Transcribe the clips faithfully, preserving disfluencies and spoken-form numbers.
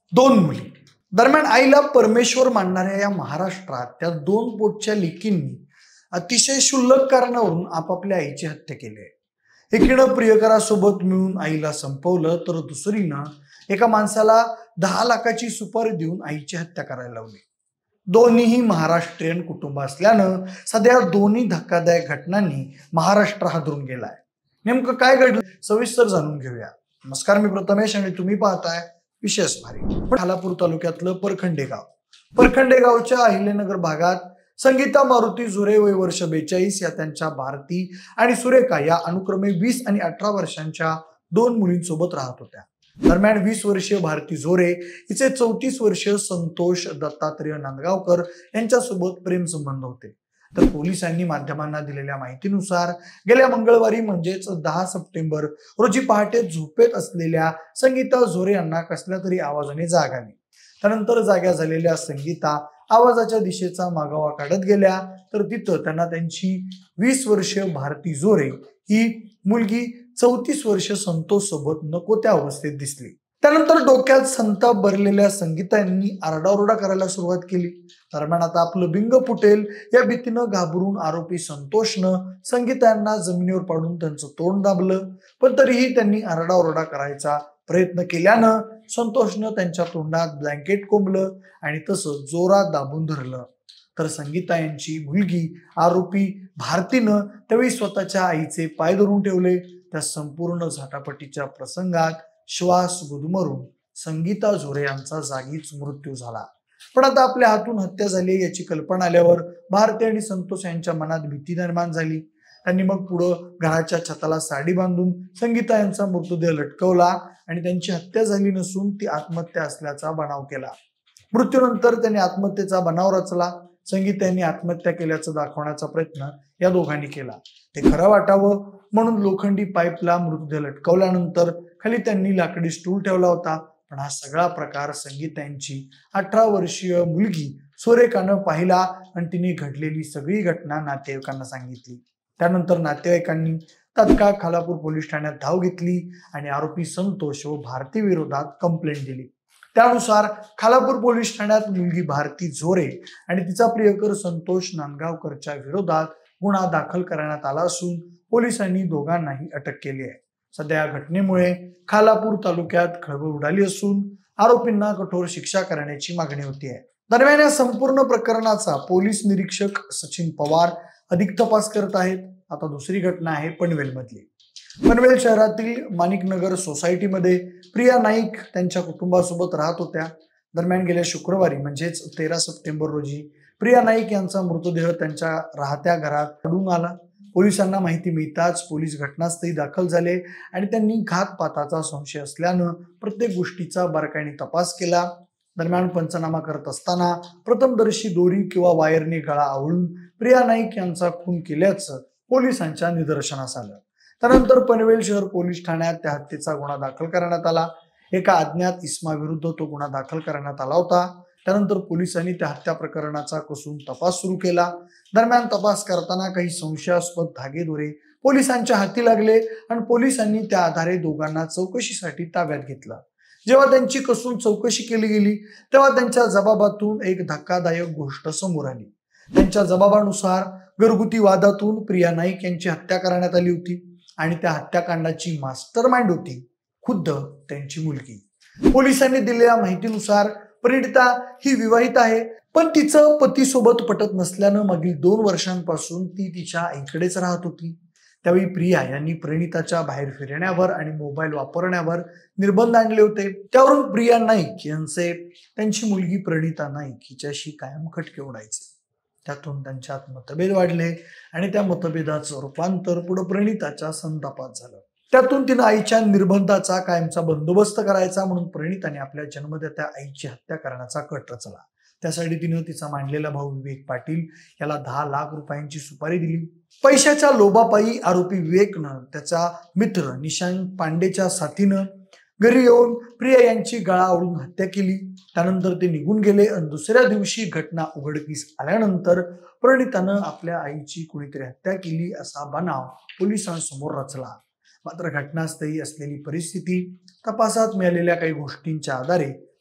दोन मुली दरम्यान आईला परमेश्वर मानणाऱ्या या महाराष्ट्रात त्या दोन पोटच्या लेकींनी अतिशय क्षुल्लक कारणावरून आपापल्या आईची हत्या केली आहे। एकीनं प्रियकरासोबत मिळून आईला संपवलं तर दुसरीनं एका माणसाला दहा लाखाची सुपारी देऊन आईची हत्या करायला लावली। दोन्हीही महाराष्ट्रीयन कुटुंब असल्यानं सध्या दोन्ही धक्कादायक घटनांनी महाराष्ट्र हादरून गेलाय। नेमकं काय घडलं सविस्तर जाणून घेऊया। नमस्कार, मी प्रथमेश आणि तुम्ही पाहताय विशेष भारी। खालापूर तालुक्यातलं परखंडे गाव परखंडे गावच्या अहिल्यानगर भागात संगीता मारुती झुरे वय वर्ष बेचाळीस या त्यांच्या भारती आणि सुरेखा या अनुक्रमे वीस आणि अठरा वर्षांच्या दोन मुलींसोबत राहत होत्या। दरम्यान वीस वर्षीय भारती झोरे हिचे चौतीस वर्षीय संतोष दत्तात्रेय नांदगावकर यांच्यासोबत प्रेम संबंध होते। तर पोलिसांनी माध्यमांना दिलेल्या माहितीनुसार गेल्या मंगळवारी म्हणजेच दहा सप्टेंबर रोजी पहाटे झोपेत असलेल्या संगीता झोरे यांना कसल्या तरी आवाजाने जाग आली। त्यानंतर जाग्या झालेल्या संगीता आवाजाच्या दिशेचा मागोवा काढत गेल्या तर तिथं त्यांना त्यांची वीस वर्षीय भारती झोरे ही मुलगी चौतीस वर्ष संतोष सोबत नको त्या अवस्थेत दिसली। त्यानंतर डोक्यात संताप भरलेल्या संगीता यांनी आरडाओरडा करायला सुरुवात केली। दरम्यान आता आपलं बिंग फुटेल या भीतीनं घाबरून आरोपी संतोषनं संगीता यांना जमिनीवर पाडून त्यांचं तोंड दाबलं, पण तरीही त्यांनी आरडाओरडा करायचा प्रयत्न केल्यानं संतोषनं त्यांच्या तोंडात ब्लँकेट कोंबलं आणि तसं जोरात दाबून धरलं। तर संगीता यांची मुलगी आरोपी भारतीनं त्यावेळी स्वतःच्या आईचे पाय धरून ठेवले। त्या संपूर्ण झटापटीच्या प्रसंगात श्वास गुदमरून संगीता झोरे यांचा जागीच मृत्यू झाला। पण आता आपल्या हातून हत्या झाली याची कल्पना आल्यावर भारती आणि संतोष यांच्या मनात भीती निर्माण झाली। त्यांनी मग पुढं घराच्या छताला साडी बांधून संगीता यांचा मृतदेह लटकवला आणि त्यांची हत्या झाली नसून ती आत्महत्या असल्याचा बनाव केला। मृत्यूनंतर त्यांनी आत्महत्येचा बनाव रचला। संगीता यांनी आत्महत्या केल्याचं दाखवण्याचा प्रयत्न या दोघांनी केला। ते खरं वाटावं म्हणून लोखंडी पाईपला मृतदेह लटकवल्यानंतर खाली त्यांनी लाकडी स्टूल ठेवला होता। पण हा सगळा प्रकार संगीता यांची अठरा वर्षीय मुलगी सुरेखानं पाहिला आणि तिने घडलेली सगळी घटना नातेवाईकांना सांगितली। त्यानंतर नातेवाईकांनी तत्काळ खालापूर पोलीस ठाण्यात धाव घेतली आणि आरोपी संतोष व भारती विरोधात कंप्लेंट दिली। त्यानुसार खालापूर पोलीस ठाण्यात मुलगी भारती झोरे आणि तिचा प्रियकर संतोष नांदगावकरच्या विरोधात गुन्हा दाखल करण्यात आला असून पोलिसांनी दोघांनाही अटक केली आहे। सध्या या घटनेमुळे खालापूर तालुक्यात खळबळ उडाली असून आरोपींना कठोर शिक्षा करण्याची मागणी होती आहे। दरम्यान या संपूर्ण प्रकरणाचा पोलीस निरीक्षक सचिन पवार अधिक तपास करत आहेत। आता दुसरी घटना आहे पनवेल मधली। पनवेल शहरातील माणिकनगर सोसायटीमध्ये प्रिया नाईक त्यांच्या कुटुंबासोबत राहत होत्या। दरम्यान गेल्या शुक्रवारी म्हणजेच तेरा सप्टेंबर रोजी प्रिया नाईक यांचा मृतदेह त्यांच्या राहत्या घरात आढळून आला। पोलिसांना माहिती मिळताच पोलीस घटनास्थळी दाखल झाले आणि त्यांनी घातपाताचा संशय असल्यानं प्रत्येक गोष्टीचा बारकाईने तपास केला। दरम्यान पंचनामा करत असताना प्रथमदर्शी दोरी किंवा वायरने गळा आवळून प्रिया नाईक यांचा खून केल्याचं पोलिसांच्या निदर्शनास आलं। त्यानंतर पनवेल शहर पोलीस ठाण्यात त्या हत्येचा गुन्हा दाखल करण्यात आला। एका अज्ञात इसमाविरुद्ध तो गुन्हा दाखल करण्यात आला होता। त्यानंतर पोलिसांनी त्या हत्या प्रकरणाचा कसून तपास सुरू केला। दरम्यान तपास करताना काही संशयास्पद धागेदोरे पोलिसांच्या हाती लागले आणि पोलिसांनी त्या आधारे दोघांना चौकशीसाठी ताब्यात घेतलं। जेव्हा त्यांची कसून चौकशी केली गेली तेव्हा त्यांच्या जबाबातून एक धक्कादायक गोष्ट समोर आली। त्यांच्या जबाबानुसार घरगुती वादातून प्रिया नाईक यांची हत्या करण्यात आली होती आणि त्या हत्याकांडाची मास्टरमाइंड होती खुद्द त्यांची मुलगी। पोलिसांनी दिलेल्या माहितीनुसार परिणिता ही विवाहित आहे, पण तिचं पतीसोबत पटत नसल्यानं मागील दोन वर्षांपासून ती तिच्या आईकडेच राहत होती। त्यावेळी प्रिया यांनी परिणिताच्या बाहेर फिरण्यावर आणि मोबाईल वापरण्यावर निर्बंध आणले होते। त्यावरून प्रिया नाईक यांचे त्यांची मुलगी परिणिता नाईक हिच्याशी कायम खटके उडायचे। त्यातून त्यांच्यात मतभेद वाढले आणि त्या मतभेदाचं रूपांतर पुढे परिणिताच्या संतापात झालं। त्यातून तिनं आईच्या निर्बंधाचा कायमचा बंदोबस्त करायचा म्हणून परिणिताने आपल्या जन्मदात्या आईची हत्या करण्याचा कट रचला। त्यासाठी तिनं तिचा मांडलेला भाऊ विवेक पाटील याला दहा लाख रुपयांची सुपारी दिली। पैशाच्या लोभापायी आरोपी विवेकनं त्याचा मित्र निशांत पांडेच्या साथीनं घरी येऊन प्रिया यांची गळा आवळून हत्या केली। त्यानंतर ते निघून गेले आणि दुसऱ्या दिवशी घटना उघडकीस आल्यानंतर परिणितानं आपल्या आईची कुणीतरी हत्या केली असा बनाव पोलिसांसमोर रचला। मात्र घटनास्थळी असलेली परिस्थिती, तपासात मिळालेल्या काही गोष्टींच्या आधारे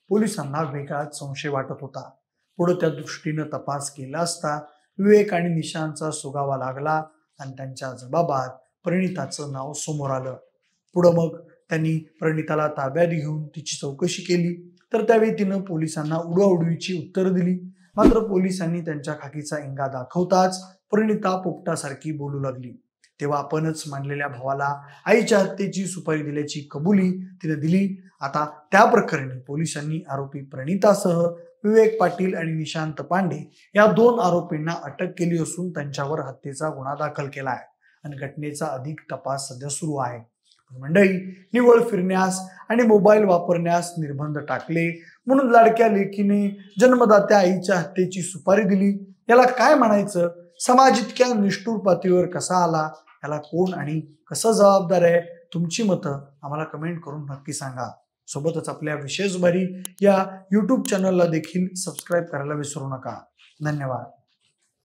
पोलिसांना वेगळाच संशय वाटत होता. पुढे त्या दृष्टीनं तपास केला असता विवेक आणि निशांतचा सुगावा लागला आणि त्यांच्या जबाबात प्रणिताचं नाव समोर आलं. पुढं मग त्यांनी प्रणिताला ताब्यात घेऊन तिची चौकशी केली, तर त्यावेळी तिनं पोलिसांना उडवाउडवीची उत्तरं दिली. मात्र पोलिसांनी त्यांच्या खाकीचा इंगा दाखवताच प्रणिता पोपटासारखी बोलू लागली. तेव्हा आपणच मानलेल्या भावाला आईच्या हत्येची सुपारी दिल्याची कबुली तिने दिली. आता त्या प्रकरणी पोलिसांनी आरोपी प्रणितासह विवेक पाटील आणि निशांत पांडे या दोन आरोपींना अटक केली असून त्यांच्यावर हत्येचा गुन्हा दाखल केला आहे आणि घटनेचा अधिक तपास सध्या सुरू आहे. मंडळी, निव्वळ फिरण्यास आणि मोबाईल वापरण्यास निर्बंध टाकले म्हणून लाडक्या लेकीने जन्मदात्या आईच्या हत्येची सुपारी दिली, याला काय म्हणायचं? समाज इतक्या निष्ठुर पातळीवर कसा आला? याला कोण आणि कसं जबाबदार आहे? तुमची मतं आम्हाला कमेंट करून नक्की सांगा. सोबतच आपल्या विशेष बारी या यूट्यूब चॅनलला देखील सबस्क्राईब करायला विसरू नका. धन्यवाद.